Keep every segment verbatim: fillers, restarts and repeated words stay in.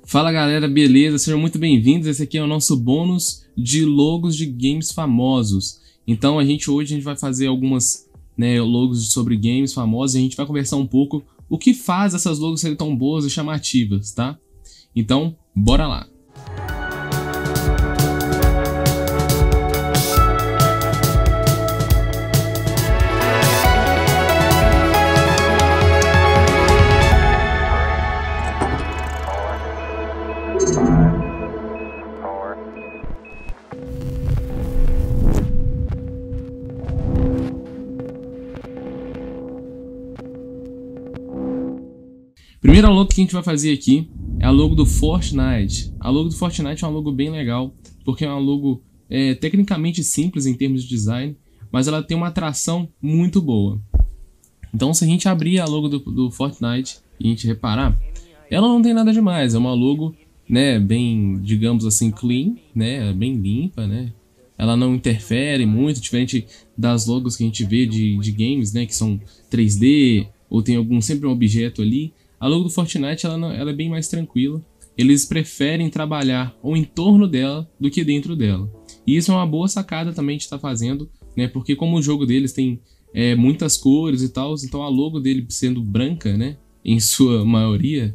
Fala galera, beleza? Sejam muito bem-vindos. Esse aqui é o nosso bônus de logos de games famosos. Então a gente hoje a gente vai fazer algumas né, logos sobre games famosos e a gente vai conversar um pouco o que faz essas logos serem tão boas e chamativas, tá? Então, bora lá! Primeira logo que a gente vai fazer aqui é a logo do Fortnite. A logo do Fortnite é uma logo bem legal, porque é uma logo é, tecnicamente simples em termos de design, mas ela tem uma atração muito boa. Então se a gente abrir a logo do, do Fortnite e a gente reparar, ela não tem nada demais, é uma logo né, bem, digamos assim, clean, né, bem limpa, né? Ela não interfere muito, diferente das logos que a gente vê de, de games, né, que são três D, ou tem algum sempre um objeto ali. A logo do Fortnite ela, não, ela é bem mais tranquila. Eles preferem trabalhar ou em torno dela do que dentro dela. E isso é uma boa sacada também de estar fazendo, né? Porque como o jogo deles tem é, muitas cores e tal, então a logo dele sendo branca, né? Em sua maioria,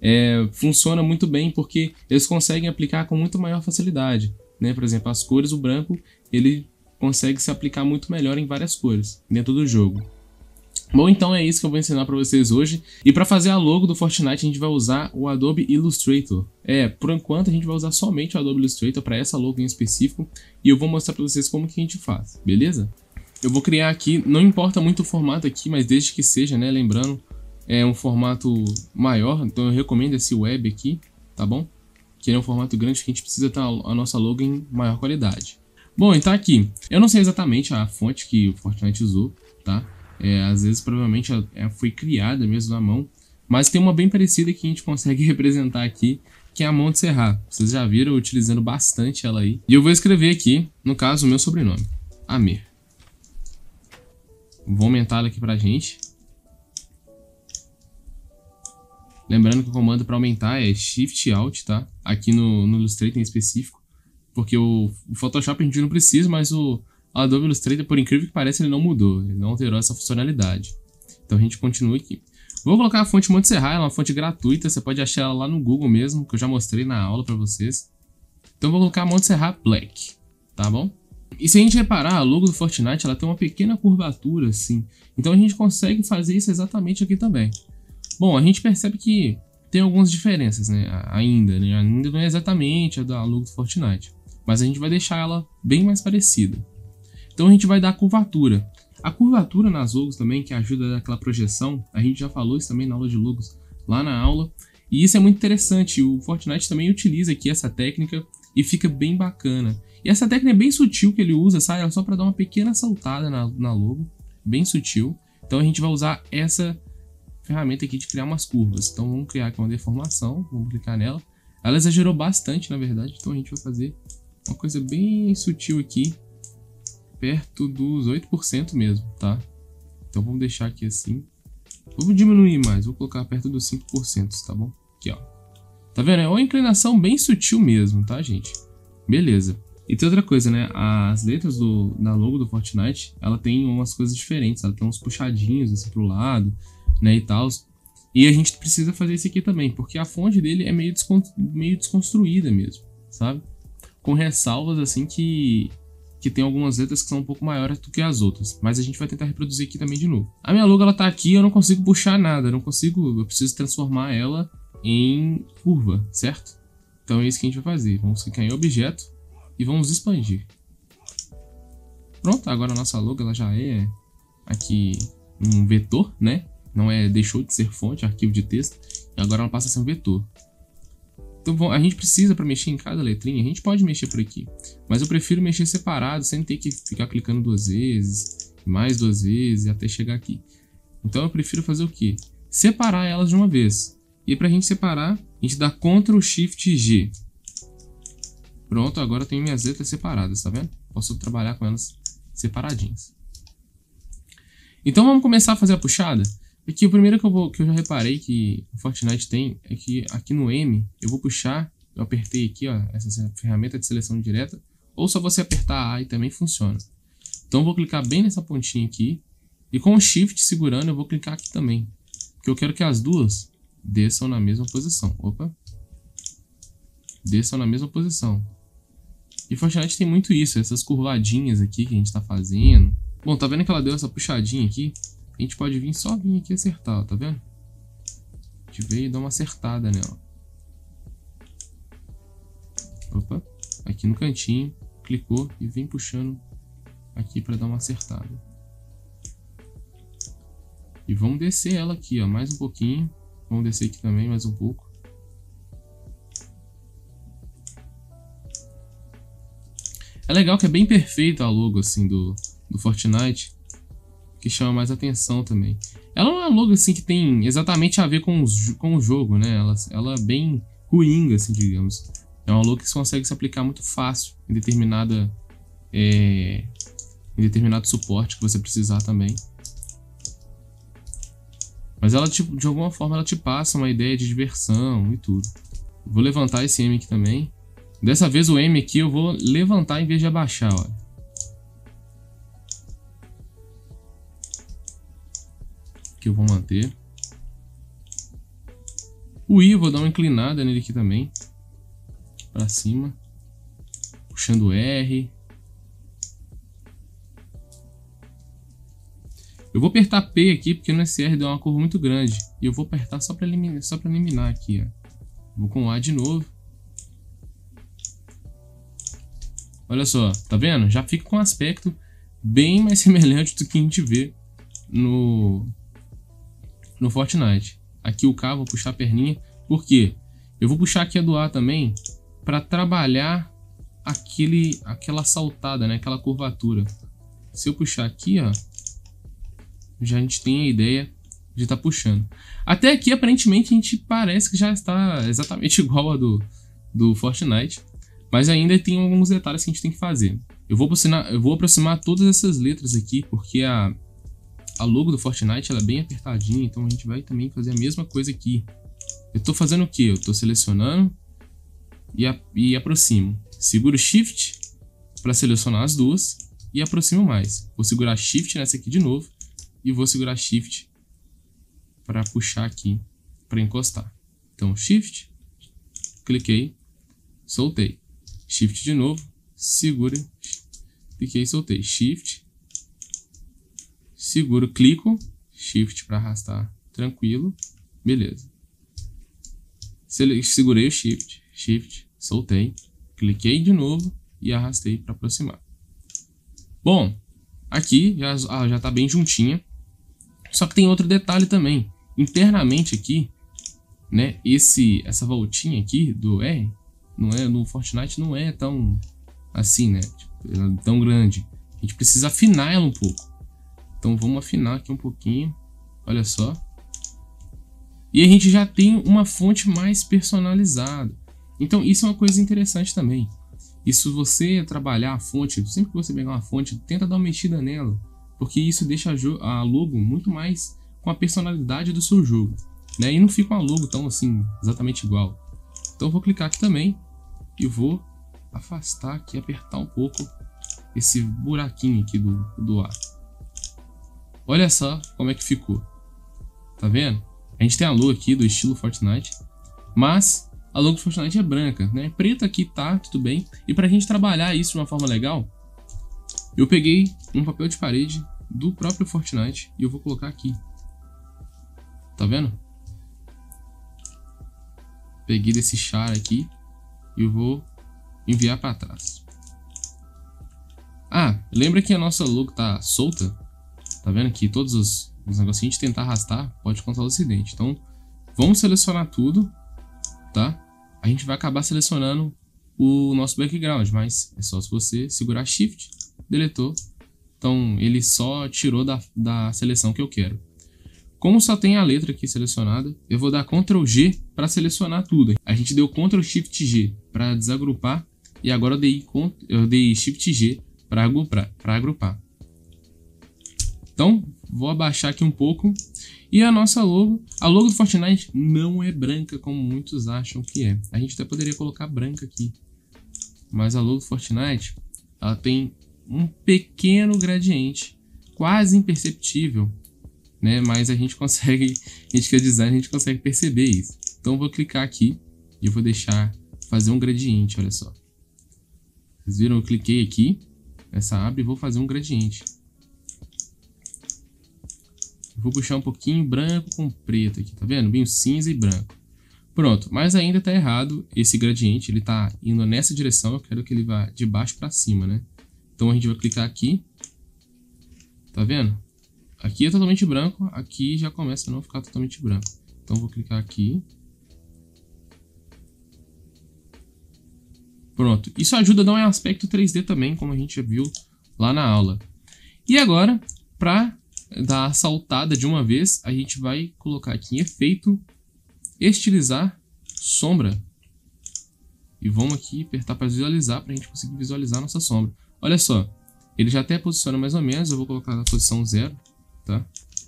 é, funciona muito bem porque eles conseguem aplicar com muito maior facilidade, né? Por exemplo, as cores, o branco, ele consegue se aplicar muito melhor em várias cores dentro do jogo. Bom, então é isso que eu vou ensinar para vocês hoje. E para fazer a logo do Fortnite a gente vai usar o Adobe Illustrator. É, por enquanto a gente vai usar somente o Adobe Illustrator para essa logo em específico. E eu vou mostrar para vocês como que a gente faz, beleza? Eu vou criar aqui, não importa muito o formato aqui, mas desde que seja, né, lembrando, é um formato maior. Então eu recomendo esse web aqui, tá bom? Que é um formato grande que a gente precisa ter a nossa logo em maior qualidade. Bom, então aqui, eu não sei exatamente a fonte que o Fortnite usou, tá? É, às vezes provavelmente ela foi criada mesmo na mão, mas tem uma bem parecida que a gente consegue representar aqui, que é a Montserrat. Vocês já viram eu utilizando bastante ela aí. E eu vou escrever aqui, no caso, o meu sobrenome, Amir. Vou aumentar ela aqui pra gente. Lembrando que o comando para aumentar é Shift Alt, tá? Aqui no, no Illustrator em específico, porque o, o Photoshop a gente não precisa, mas o O Adobe Illustrator, por incrível que pareça, ele não mudou, ele não alterou essa funcionalidade. Então a gente continua aqui. Vou colocar a fonte Montserrat, ela é uma fonte gratuita, você pode achar ela lá no Google mesmo, que eu já mostrei na aula para vocês. Então vou colocar Montserrat Black, tá bom? E se a gente reparar, a logo do Fortnite ela tem uma pequena curvatura assim, então a gente consegue fazer isso exatamente aqui também. Bom, a gente percebe que tem algumas diferenças, né, ainda, né? Ainda não é exatamente a da logo do Fortnite, mas a gente vai deixar ela bem mais parecida. Então a gente vai dar curvatura. A curvatura nas logos também, que ajuda naquela projeção, a gente já falou isso também na aula de logos, lá na aula. E isso é muito interessante, o Fortnite também utiliza aqui essa técnica e fica bem bacana. E essa técnica é bem sutil que ele usa, sabe? É só para dar uma pequena saltada na, na logo, bem sutil. Então a gente vai usar essa ferramenta aqui de criar umas curvas. Então vamos criar aqui uma deformação, vamos clicar nela. Ela exagerou bastante, na verdade, então a gente vai fazer uma coisa bem sutil aqui, perto dos oito por cento mesmo, tá? Então vamos deixar aqui assim. Vou diminuir mais, vou colocar perto dos cinco por cento, tá bom? Aqui, ó. Tá vendo? É uma inclinação bem sutil mesmo, tá, gente? Beleza. E tem outra coisa, né? As letras do, da logo do Fortnite, ela tem umas coisas diferentes. Ela tem uns puxadinhos assim pro lado, né, e tal. E a gente precisa fazer isso aqui também, porque a fonte dele é meio, descon meio desconstruída mesmo, sabe? Com ressalvas assim que... que tem algumas letras que são um pouco maiores do que as outras, mas a gente vai tentar reproduzir aqui também de novo. A minha logo ela tá aqui, eu não consigo puxar nada, eu não consigo, eu preciso transformar ela em curva, certo? Então é isso que a gente vai fazer, vamos clicar em objeto e vamos expandir. Pronto, agora a nossa logo ela já é aqui um vetor, né? Não é, deixou de ser fonte, arquivo de texto, e agora ela passa a ser um vetor. Então a gente precisa, para mexer em cada letrinha, a gente pode mexer por aqui, mas eu prefiro mexer separado, sem ter que ficar clicando duas vezes, mais duas vezes, até chegar aqui. Então eu prefiro fazer o quê? Separar elas de uma vez. E para a gente separar, a gente dá control shift G. Pronto, agora eu tenho minhas letras separadas, tá vendo? Posso trabalhar com elas separadinhas. Então vamos começar a fazer a puxada? Aqui, o primeiro que eu, vou, que eu já reparei que o Fortnite tem é que aqui no M, eu vou puxar, eu apertei aqui, ó, essa ferramenta de seleção direta, ou só você apertar A e também funciona. Então eu vou clicar bem nessa pontinha aqui, e com o Shift segurando eu vou clicar aqui também, porque eu quero que as duas desçam na mesma posição. Opa! Desçam na mesma posição. E Fortnite tem muito isso, essas curvadinhas aqui que a gente tá fazendo. Bom, tá vendo que ela deu essa puxadinha aqui? A gente pode vir só vir aqui e acertar, ó, tá vendo? A gente veio e dá uma acertada nela. Opa, aqui no cantinho, clicou e vem puxando aqui pra dar uma acertada. E vamos descer ela aqui, ó, mais um pouquinho. Vamos descer aqui também mais um pouco. É legal que é bem perfeito a logo assim do, do Fortnite, que chama mais atenção também. Ela não é uma logo assim que tem exatamente a ver com, os, com o jogo, né? Ela, ela é bem coringa, assim, digamos. É uma logo que consegue se aplicar muito fácil em determinada é, em determinado suporte que você precisar também. Mas ela, tipo, de alguma forma, ela te passa uma ideia de diversão e tudo. Vou levantar esse M aqui também. Dessa vez o M aqui eu vou levantar em vez de abaixar, ó. Aqui eu vou manter. O I eu vou dar uma inclinada nele aqui também. Pra cima. Puxando o R. Eu vou apertar P aqui porque no S R deu uma curva muito grande. E eu vou apertar só pra eliminar, só pra eliminar aqui, ó. Vou com o A de novo. Olha só, tá vendo? Já fica com um aspecto bem mais semelhante do que a gente vê no, no Fortnite. Aqui o K, vou puxar a perninha. Por quê? Eu vou puxar aqui a do A também para trabalhar aquele, aquela saltada, né? Aquela curvatura. Se eu puxar aqui, ó, já a gente tem a ideia de estar tá puxando. Até aqui, aparentemente, a gente parece que já está exatamente igual a do, do Fortnite. Mas ainda tem alguns detalhes que a gente tem que fazer. Eu vou aproximar, eu vou aproximar todas essas letras aqui, porque a, a logo do Fortnite ela é bem apertadinha, então a gente vai também fazer a mesma coisa aqui. Eu estou fazendo o que? Eu estou selecionando e, a, e aproximo. Seguro Shift para selecionar as duas e aproximo mais. Vou segurar Shift nessa aqui de novo e vou segurar Shift para puxar aqui, para encostar. Então Shift, cliquei, soltei. Shift de novo, segura, cliquei e soltei. Shift, seguro, clico, Shift para arrastar, tranquilo, beleza. Segurei o Shift, Shift, soltei, cliquei de novo e arrastei para aproximar. Bom, aqui já, ah, já tá bem juntinha, só que tem outro detalhe também. Internamente aqui, né, esse, essa voltinha aqui do R, não é, no Fortnite não é tão assim, né? Tipo, tão grande. A gente precisa afinar ela um pouco. Então vamos afinar aqui um pouquinho. Olha só. E a gente já tem uma fonte mais personalizada. Então isso é uma coisa interessante também. Isso você trabalhar a fonte, sempre que você pegar uma fonte, tenta dar uma mexida nela. Porque isso deixa a logo muito mais com a personalidade do seu jogo, né? E não fica uma logo tão assim, exatamente igual. Então eu vou clicar aqui também. E vou afastar aqui, apertar um pouco esse buraquinho aqui do, do A. Olha só como é que ficou. Tá vendo? A gente tem a logo aqui do estilo Fortnite, mas a logo do Fortnite é branca, né? Preta aqui tá, tudo bem. E pra gente trabalhar isso de uma forma legal, eu peguei um papel de parede do próprio Fortnite e eu vou colocar aqui. Tá vendo? Peguei desse char aqui. E eu vou enviar para trás. Ah, lembra que a nossa logo tá solta? Tá vendo que todos os, os negócios que a gente tentar arrastar pode causar o acidente. Então, vamos selecionar tudo, tá? A gente vai acabar selecionando o nosso background, mas é só se você segurar Shift, deletou. Então, ele só tirou da, da seleção que eu quero. Como só tem a letra aqui selecionada, eu vou dar control G para selecionar tudo. A gente deu control shift G para desagrupar e agora eu dei, eu dei shift G para agrupar, agrupar. Então, Vou abaixar aqui um pouco. E a nossa logo, a logo do Fortnite não é branca como muitos acham que é. A gente até poderia colocar branca aqui. Mas a logo do Fortnite, ela tem um pequeno gradiente, quase imperceptível, né? Mas a gente consegue, a gente que é design, a gente consegue perceber isso. Então eu vou clicar aqui e eu vou deixar fazer um gradiente, olha só. Vocês viram? Eu cliquei aqui, essa aba, e vou fazer um gradiente. Eu vou puxar um pouquinho branco com preto aqui, tá vendo? Bem cinza e branco. Pronto, mas ainda tá errado esse gradiente, ele tá indo nessa direção, eu quero que ele vá de baixo para cima, né? Então a gente vai clicar aqui, tá vendo? Aqui é totalmente branco, aqui já começa a não ficar totalmente branco. Então eu vou clicar aqui. Pronto, isso ajuda a dar um aspecto três D também, como a gente já viu lá na aula. E agora, para dar a saltada de uma vez, a gente vai colocar aqui em efeito, estilizar sombra. E vamos aqui apertar para visualizar, para a gente conseguir visualizar a nossa sombra. Olha só, ele já até posiciona mais ou menos, eu vou colocar na posição zero, tá?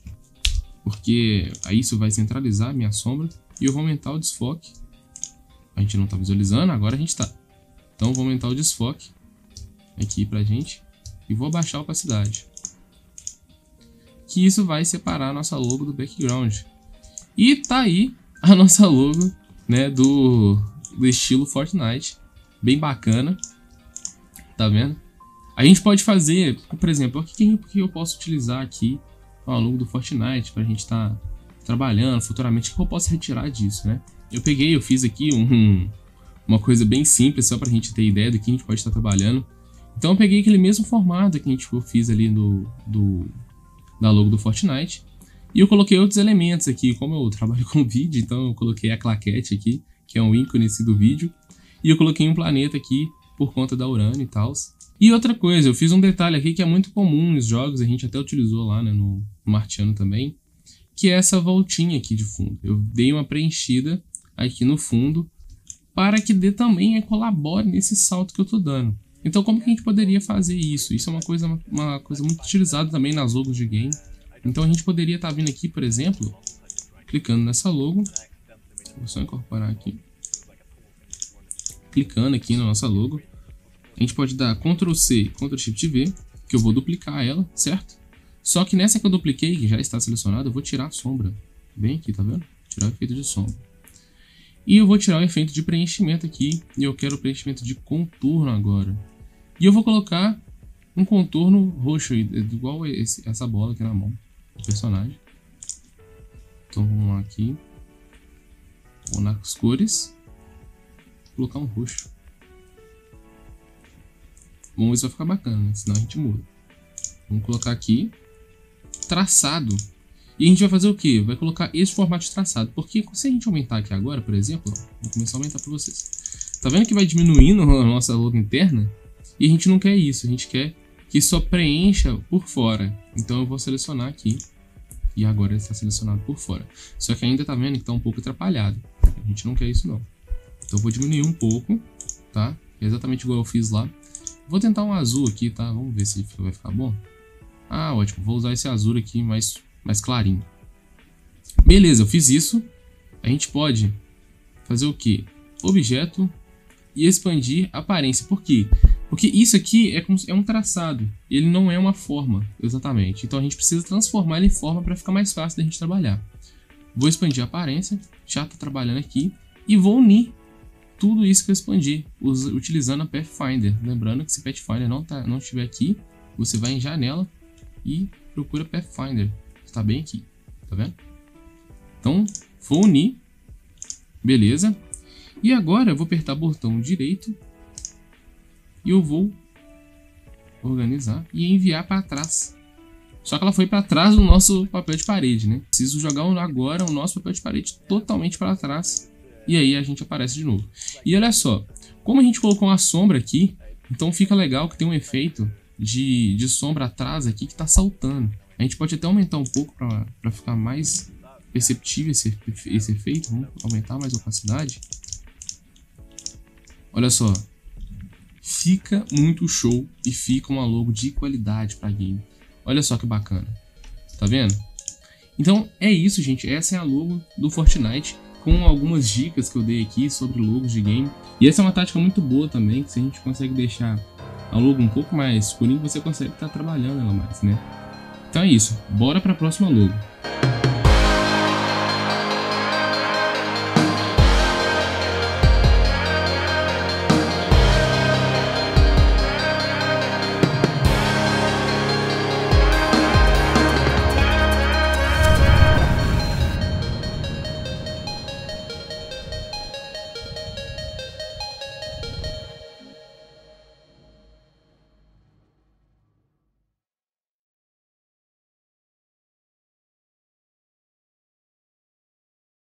Porque aí isso vai centralizar a minha sombra. E eu vou aumentar o desfoque. A gente não está visualizando, agora a gente está. Então eu vou aumentar o desfoque aqui pra gente. E vou abaixar a opacidade. Que isso vai separar a nossa logo do background. E tá aí a nossa logo, né, do, do estilo Fortnite. Bem bacana. Tá vendo? A gente pode fazer, por exemplo, o que, que eu posso utilizar aqui a logo do Fortnite pra gente estar tá trabalhando futuramente. O que eu posso retirar disso, né? Eu peguei, eu fiz aqui um, uma coisa bem simples, só pra gente ter ideia do que a gente pode estar trabalhando. Então eu peguei aquele mesmo formato que a gente eu fiz ali do, do, da logo do Fortnite. E eu coloquei outros elementos aqui, como eu trabalho com vídeo, então eu coloquei a claquete aqui, que é um ícone do vídeo. E eu coloquei um planeta aqui, por conta da Urano e tal. E outra coisa, eu fiz um detalhe aqui que é muito comum nos jogos, a gente até utilizou lá, né, no, no Martiano também, que é essa voltinha aqui de fundo. Eu dei uma preenchida aqui no fundo, para que dê também colabore nesse salto que eu tô dando. Então como que a gente poderia fazer isso? Isso é uma coisa, uma coisa muito utilizada também nas logos de game. Então a gente poderia estar vindo aqui, por exemplo, clicando nessa logo, vou só incorporar aqui, clicando aqui na nossa logo, a gente pode dar control C, control shift V, que eu vou duplicar ela, certo? Só que nessa que eu dupliquei, que já está selecionada, eu vou tirar a sombra, bem aqui, tá vendo? Tirar o efeito de sombra. E eu vou tirar o efeito de preenchimento aqui, e eu quero o preenchimento de contorno agora. E eu vou colocar um contorno roxo, igual esse, essa bola aqui na mão do personagem. Então vamos lá aqui. Vou nas cores. Vou colocar um roxo. Vamos ver se vai ficar bacana, né? Senão a gente muda. Vamos colocar aqui. Traçado. E a gente vai fazer o quê? Vai colocar esse formato de traçado. Porque se a gente aumentar aqui agora, por exemplo, ó, vou começar a aumentar para vocês. Tá vendo que vai diminuindo a nossa logo interna? E a gente não quer isso. A gente quer que só preencha por fora. Então eu vou selecionar aqui. E agora ele está selecionado por fora. Só que ainda tá vendo que tá um pouco atrapalhado. A gente não quer isso não. Então eu vou diminuir um pouco, tá? Exatamente igual eu fiz lá. Vou tentar um azul aqui, tá? Vamos ver se vai ficar bom. Ah, ótimo. Vou usar esse azul aqui mais, mais clarinho. Beleza, eu fiz isso. A gente pode fazer o quê? Objeto e expandir aparência. Por quê? Porque isso aqui é, é um traçado. Ele não é uma forma, exatamente. Então a gente precisa transformar ele em forma para ficar mais fácil da gente trabalhar. Vou expandir a aparência. Já está trabalhando aqui. E vou unir tudo isso que eu expandi, utilizando a Pathfinder. Lembrando que se Pathfinder não, tá, não estiver aqui, você vai em janela e procura Pathfinder. Está bem aqui, tá vendo? Então, vou unir. Beleza. E agora eu vou apertar o botão direito. E eu vou organizar e enviar para trás. Só que ela foi para trás do nosso papel de parede, né? Preciso jogar agora o nosso papel de parede totalmente para trás. E aí a gente aparece de novo. E olha só, como a gente colocou uma sombra aqui, então fica legal que tem um efeito de, de sombra atrás aqui que está saltando. A gente pode até aumentar um pouco para ficar mais perceptível esse, esse efeito. Vamos aumentar mais a opacidade. Olha só. Fica muito show e fica uma logo de qualidade para game. Olha só que bacana. Tá vendo? Então é isso, gente. Essa é a logo do Fortnite, com algumas dicas que eu dei aqui sobre logos de game. E essa é uma tática muito boa também, que se a gente consegue deixar a logo um pouco mais escurinho, você consegue estar trabalhando ela mais, né? Então é isso. Bora para a próxima logo.